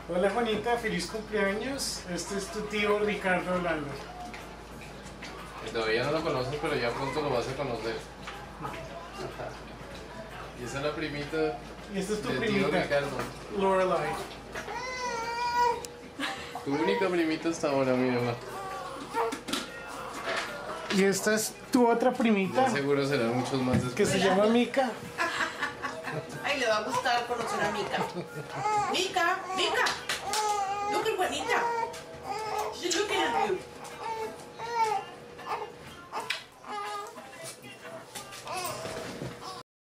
Hola Juanita, feliz cumpleaños. Este es tu tío Ricardo Orlando. Todavía no lo conoces, pero ya pronto lo vas a conocer. Y esa es la primita Y esta es tu del tío primita, Ricardo. Lorelai. Tu única primita hasta ahora, mi mamá. Y esta es tu otra primita, Ya seguro serán muchos más después. que se llama Mika. Ay, le va a gustar conocer a Mika. Mika, Mika. Look at Juanita. She's looking at you.